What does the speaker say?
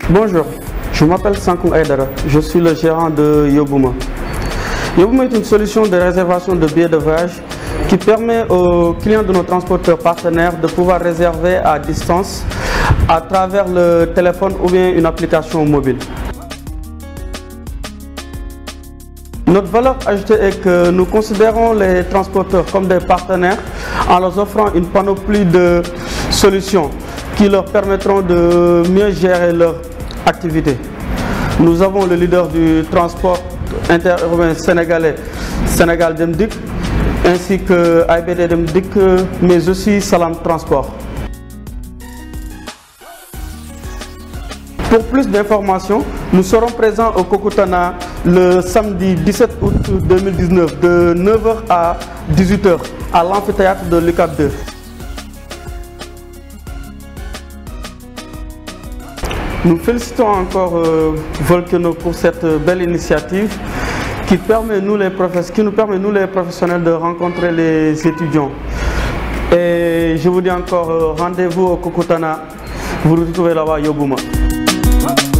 Bonjour, je m'appelle Sankou Aydara, je suis le gérant de Yobuma. Yobuma est une solution de réservation de billets de voyage qui permet aux clients de nos transporteurs partenaires de pouvoir réserver à distance à travers le téléphone ou bien une application mobile. Notre valeur ajoutée est que nous considérons les transporteurs comme des partenaires en leur offrant une panoplie de solutions qui leur permettront de mieux gérer leur activité. Nous avons le leader du transport interurbain sénégalais, Sénégal Dem Dikk, ainsi que AIBD Dem Dikk, mais aussi Salam Transport. Pour plus d'informations, nous serons présents au Kokutana le samedi 17 août 2019 de 9h à 18h à l'amphithéâtre de l'UCAD 2. Nous félicitons encore Volcano pour cette belle initiative qui nous permet, nous les professionnels, de rencontrer les étudiants. Et je vous dis encore rendez-vous au Kokutana, vous retrouvez là-bas Yobuma.